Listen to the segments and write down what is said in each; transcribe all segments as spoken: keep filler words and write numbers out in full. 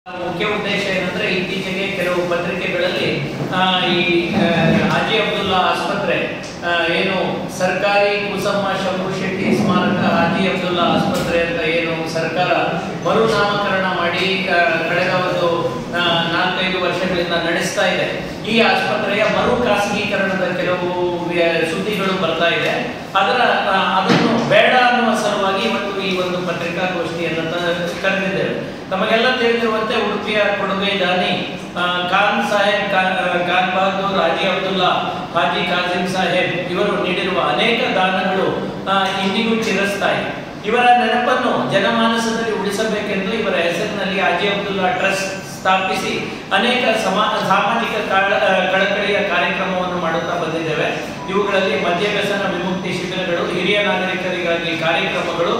ಮುಖ್ಯ ಉದ್ದೇಶ ಏನಂದ್ರೆ ಇತ್ತೀಚೆಗೆ ಕೆಲವು ಪತ್ರಿಕೆಗಳಲ್ಲಿ ಈ ಹಾಜಿ ಅಬ್ದುಲ್ಲಾ ಆಸ್ಪತ್ರೆ ಏನು ಸರ್ಕಾರಿ ಕುಸಮ್ಮ ಶಂಭು ಶೆಟ್ಟಿ ಸ್ಮಾರಕ ಹಾಜಿ ಅಬ್ದುಲ್ಲಾ ಆಸ್ಪತ್ರೆ ಅಂತ ಏನು ಸರ್ಕಾರ ಮರುನಾಮಕರಣ ಮಾಡಿ ಕಳೆದ ಒಂದು ನಾಲ್ಕೈದು ವರ್ಷಗಳಿಂದ ನಡೆಸ್ತಾ ಇದೆ. ಈ ಆಸ್ಪತ್ರೆಯ ಮರು ಖಾಸಗೀಕರಣದ ಕೆಲವು ಸುದ್ದಿಗಳು ಬರ್ತಾ ಇದೆ. ಅದರ ಅದನ್ನು ಬೇಡ ಅನ್ನುವ ಸಲುವಾಗಿ ಇವತ್ತು ಈ ಒಂದು ಪತ್ರಿಕಾಗೋಷ್ಠಿಯನ್ನು ಕರೆದಿದ್ದೇವೆ. ತಮಗೆಲ್ಲ ತಿಳಿದಿರುವಂತೆ ಉಡುಪಿಯ ಕೊಡುಗೈ ದಾನಿ ಖಾನ್ ಸಾಹೇಬ್ ಖಾನ್ ಬಹದ್ದೂರ್ ಹಾಜಿ ಅಬ್ದುಲ್ಲಾ ಹಾಜಿ ಕಾಸಿಂ ಸಾಹೇಬ್ ಇವರು ನೀಡಿರುವ ಅನೇಕ ದಾನಗಳು ಇಂದಿಗೂ ಚಿರಸ್ಥಾಯಿ. ಇವರ ನೆನಪನ್ನು ಜನಮಾನಸದಲ್ಲಿ ಉಳಿಸಬೇಕೆಂದು ಇವರ ಹೆಸರಿನಲ್ಲಿ ಹಾಜಿ ಅಬ್ದುಲ್ಲಾ ಟ್ರಸ್ಟ್ ಸ್ಥಾಪಿಸಿ ಅನೇಕ ಸಮಾ ಸಾಮಾಜಿಕ ಕಳಕಳಿಯ ಕಾರ್ಯಕ್ರಮವನ್ನು ಮಾಡುತ್ತಾ ಬಂದಿದ್ದೇವೆ. ಇವುಗಳಲ್ಲಿ ಮದ್ಯವ್ಯಸನ ವಿಮುಕ್ತಿ ಶಿಬಿರಗಳು, ಹಿರಿಯ ನಾಗರಿಕರಿಗಾಗಿ ಕಾರ್ಯಕ್ರಮಗಳು,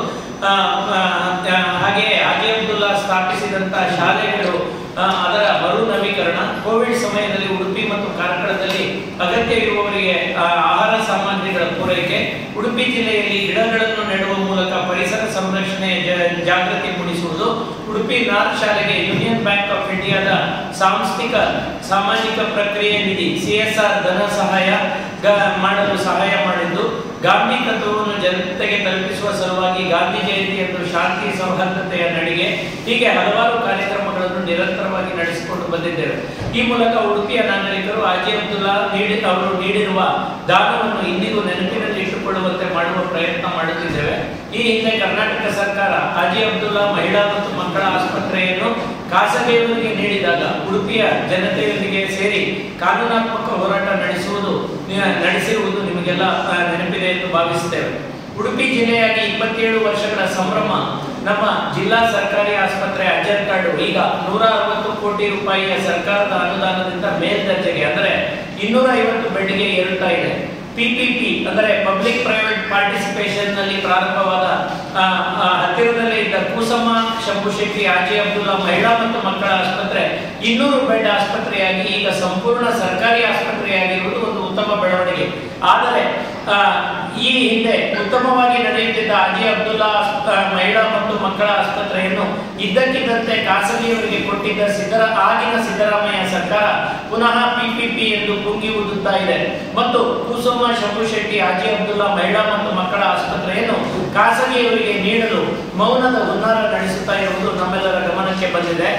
ಹಾಗೆಯೇ ಹಾಜಿ ಅಬ್ದುಲ್ಲಾ ಸ್ಥಾಪಿಸಿದಂತಹ ಶಾಲೆಗಳು ಅದರ ಮರು ನವೀಕರಣ, ಕೋವಿಡ್ ಸಮಯದಲ್ಲಿ ಉಡುಪಿ ಮತ್ತು ಕಾರ್ಕಳದಲ್ಲಿ ಅಗತ್ಯ ಇರುವವರಿಗೆ ಆಹಾರ ಸಾಮಗ್ರಿಗಳ ಪೂರೈಕೆ, ಉಡುಪಿ ಜಿಲ್ಲೆಯಲ್ಲಿ ಗಿಡಗಳನ್ನು ನೆಡುವ ಮೂಲಕ ಪರಿಸರ ಸಂರಕ್ಷಣೆ ಜಾಗೃತಿ ಮೂಡಿಸುವುದು, ಉಡುಪಿ ನಾರ್ತ್ ಶಾಲೆಗೆ ಯೂನಿಯನ್ ಬ್ಯಾಂಕ್ ಆಫ್ ಇಂಡಿಯಾದ ಸಾಂಸ್ಥಿಕ ಸಾಮಾಜಿಕ ಪ್ರಕ್ರಿಯೆ ನಿಧಿ ಸಿ ಎಸ್ ಆರ್ ಧನ ಸಹಾಯ ಮಾಡಲು ಸಹಾಯ ಮಾಡಿದ್ದು, ಗಾಂಧಿ ತತ್ವವನ್ನು ಜನತೆಗೆ ತಲುಪಿಸುವ ಸಲುವಾಗಿ ಗಾಂಧಿ ಜಯಂತಿಯಂದು ಶಾಂತಿ ಸೌಹಾರ್ದತೆಯ ನಡಿಗೆ, ಹೀಗೆ ಹಲವಾರು ಕಾರ್ಯಕ್ರಮಗಳನ್ನು ನಿರಂತರವಾಗಿ ನಡೆಸಿಕೊಂಡು ಬಂದಿದ್ದೇವೆ. ಈ ಮೂಲಕ ಉಡುಪಿಯ ನಾಗರಿಕರು ಹಾಜಿ ಅಬ್ದುಲ್ಲಾ ನೀಡಿ ಅವರು ನೀಡಿರುವ ದಾನವನ್ನು ಇಂದಿಗೂ ನೆನಪಿನಲ್ಲಿ ಇಟ್ಟುಕೊಳ್ಳುವಂತೆ ಮಾಡುವ ಪ್ರಯತ್ನ ಮಾಡುತ್ತಿದ್ದೇವೆ. ಈ ಹಿಂದೆ ಕರ್ನಾಟಕ ಸರ್ಕಾರ ಹಾಜಿ ಅಬ್ದುಲ್ಲಾ ಮಹಿಳಾ ಮತ್ತು ಮಕ್ಕಳ ಆಸ್ಪತ್ರೆಯನ್ನು ಖಾಸಗಿಯವರಿಗೆ ನೀಡಿದಾಗ ಉಡುಪಿಯ ಜನತೆಯೊಂದಿಗೆ ಸೇರಿ ಕಾನೂನಾತ್ಮಕ ಹೋರಾಟ ನಡೆಸುವುದು ನಡೆಸಿರುವುದು ನಿಮಗೆಲ್ಲ ನೆನಪಿದೆ ಎಂದು ಭಾವಿಸುತ್ತೇವೆ. ಉಡುಪಿ ಜಿಲ್ಲೆಯಾಗಿ ಇಪ್ಪತ್ತೇಳು ವರ್ಷಗಳ ಸಂಭ್ರಮ. ನಮ್ಮ ಜಿಲ್ಲಾ ಸರ್ಕಾರಿ ಆಸ್ಪತ್ರೆ ಅಜರ್ ಕಾರ್ಡು ಈಗ ನೂರ ಅರವತ್ತು ಕೋಟಿ ರೂಪಾಯಿಯ ಸರ್ಕಾರದ ಅನುದಾನದಿಂದ ಮೇಲ್ದರ್ಜೆಗೆ ಅಂದರೆ ಇನ್ನೂರ ಐವತ್ತು ಬೆಡ್ಗೆ ಏರುತ್ತಾ ಇದೆ. ಪಿಪಿಪಿ ಅಂದರೆ ಪಬ್ಲಿಕ್ ಪ್ರೈವೇಟ್ ಪಾರ್ಟಿಸಿಪೇಷನ್ ನಲ್ಲಿ ಪ್ರಾರಂಭವಾದ ಹತ್ತಿರದಲ್ಲೇ ಇದ್ದ ಕೂಸಮ್ಮ ಶಂಭು ಶೆಟ್ಟಿ ಹಾಜಿ ಅಬ್ದುಲ್ಲಾ ಮಹಿಳಾ ಮತ್ತು ಮಕ್ಕಳ ಆಸ್ಪತ್ರೆ ಇನ್ನೂರು ಬೆಡ್ ಆಸ್ಪತ್ರೆಯಾಗಿ ಈಗ ಸಂಪೂರ್ಣ ಸರ್ಕಾರಿ ಆಸ್ಪತ್ರೆಯಾಗಿರುವುದು ಒಂದು ಉತ್ತಮ ಬೆಳವಣಿಗೆ. ಆದರೆ ಈ ಹಿಂದೆ ಉತ್ತಮವಾಗಿ ನಡೆಯುತ್ತಿದ್ದ ಹಾಜಿ ಅಬ್ದುಲ್ಲಾ ಮಹಿಳಾ ಮತ್ತು ಮಕ್ಕಳ ಆಸ್ಪತ್ರೆಯನ್ನು ಇದ್ದಕ್ಕಿದ್ದಂತೆ ಖಾಸಗಿಯವರಿಗೆ ಕೊಟ್ಟಿದ್ದ ಸಿದ್ದರ ಆಗಿನ ಸಿದ್ದರಾಮಯ್ಯ ಸರ್ಕಾರ ಪುನಃ ಪಿಪಿಪಿ ಎಂದು ಕುಂಗಿ ಊದುತ್ತಾ ಇದೆ ಮತ್ತು ಕೂಸಮ್ಮ ಶಂಭು ಶೆಟ್ಟಿ ಹಾಜಿ ಅಬ್ದುಲ್ಲಾ ಮಹಿಳಾ ಮತ್ತು ಮಕ್ಕಳ ಆಸ್ಪತ್ರೆಯನ್ನು ಖಾಸಗಿಯವರಿಗೆ ನೀಡಲು ಮೌನದ ಹುನ್ನಾರ ನಡೆಸುತ್ತಾ ಇರುವುದು ನಮ್ಮೆಲ್ಲರ ಗಮನಕ್ಕೆ ಬಂದಿದೆ.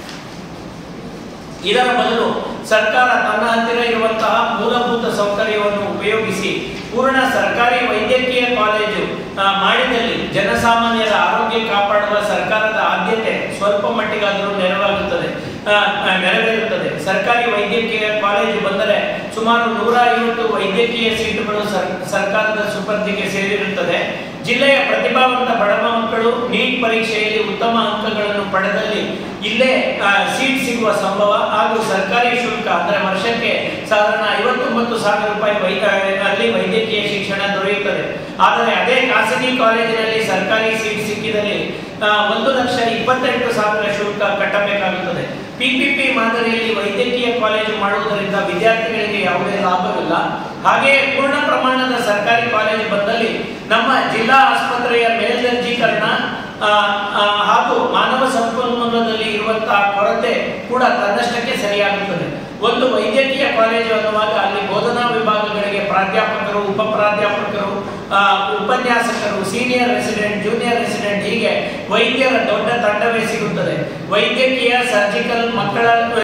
ಇದರ ಬದಲು ಸರ್ಕಾರ ತನ್ನ ಹತ್ತಿರ ಇರುವಂತಹ ಮೂಲಭೂತ ಸೌಕರ್ಯವನ್ನು ಉಪಯೋಗಿಸಿ ಪೂರ್ಣ ಸರ್ಕಾರಿ ವೈದ್ಯಕೀಯ ಕಾಲೇಜು ಮಾಡಿದಲ್ಲಿ ಜನಸಾಮಾನ್ಯರ ಆರೋಗ್ಯ ಕಾಪಾಡುವ ಸರ್ಕಾರದ ಆದ್ಯತೆ ಸ್ವಲ್ಪ ಮಟ್ಟಿಗಾದರೂ ನೆರವಾಗುತ್ತದೆ ನೆರವೇರುತ್ತದೆ. ಸರ್ಕಾರಿ ವೈದ್ಯಕೀಯ ಕಾಲೇಜು ಬಂದರೆ ಸುಮಾರು ನೂರ ಐವತ್ತು ವೈದ್ಯಕೀಯ ಸೀಟುಗಳು ಸರ್ಕಾರದ ಸುಪರ್ದಿಗೆ ಸೇರಿರುತ್ತದೆ. ಜಿಲ್ಲೆಯ ಪ್ರತಿಭಾವಂತ ಬಡ ಮಕ್ಕಳು ನೀಟ್ ಪರೀಕ್ಷೆಯಲ್ಲಿ ಉತ್ತಮ ಅಂಕಗಳನ್ನು ಪಡೆದಲ್ಲಿ ಇಲ್ಲೇ ಸೀಟ್ ಸಿಗುವ ಸಂಭವ ಹಾಗೂ ಸರ್ಕಾರಿ ಶುಲ್ಕ ಅಂದರೆ ವರ್ಷಕ್ಕೆ ಸಾಧಾರಣ ಐವತ್ತೊಂಬತ್ತು ಸಾವಿರ ರೂಪಾಯಿ ಅಲ್ಲಿ ವೈದ್ಯಕೀಯ ಶಿಕ್ಷಣ ದೊರೆಯುತ್ತದೆ. ಆದರೆ ಅದೇ ಖಾಸಗಿ ಕಾಲೇಜಿನಲ್ಲಿ ಸರ್ಕಾರಿ ಸೀಟ್ ಸಿಕ್ಕಿದಲ್ಲಿ ಒಂದು ಲಕ್ಷ ಇಪ್ಪತ್ತೆಂಟು ಸಾವಿರ ಶುಲ್ಕ ಕಟ್ಟಬೇಕಾಗುತ್ತದೆ. ಪಿಪಿಪಿ ಮಾದರಿಯಲ್ಲಿ ವೈದ್ಯಕೀಯ ಕಾಲೇಜು ಮಾಡುವುದರಿಂದ ವಿದ್ಯಾರ್ಥಿಗಳಿಗೆ ಯಾವುದೇ ಲಾಭವಿಲ್ಲ. ಹಾಗೆಯೇ ಪೂರ್ಣ ಪ್ರಮಾಣದ ಸರ್ಕಾರಿ ಕಾಲೇಜು ಬಂದಲ್ಲಿ ನಮ್ಮ ಜಿಲ್ಲಾ ಆಸ್ಪತ್ರೆಯ ಮೇಲ್ದರ್ಜೀಕರಣ ಹಾಗೂ ಮಾನವ ಸಂಪನ್ಮೂಲದಲ್ಲಿ ಇರುವಂತಹ ಕೊರತೆ ಕೂಡ ತನ್ನಷ್ಟಕ್ಕೆ ಸರಿಯಾಗುತ್ತದೆ. ಒಂದು ವೈದ್ಯಕೀಯ ಕಾಲೇಜು ಅನ್ನುವಾಗ ಅಲ್ಲಿ ಬೋಧನಾ ವಿಭಾಗಗಳಿಗೆ ಪ್ರಾಧ್ಯಾಪಕರು, ಉಪ ಪ್ರಾಧ್ಯಾಪಕರು, ಉಪನ್ಯಾಸಕರು, ಸೀನಿಯರ್ ರೆಸಿಡೆಂಟ್, ಜೂನಿಯರ್ ರೆಸಿಡೆಂಟ್ ಹೀಗೆ ವೈದ್ಯರ ದೊಡ್ಡ ತಂಡವೇ ಸಿಗುತ್ತದೆ. ವೈದ್ಯಕೀಯ, ಸರ್ಜಿಕಲ್, ಮಕ್ಕಳ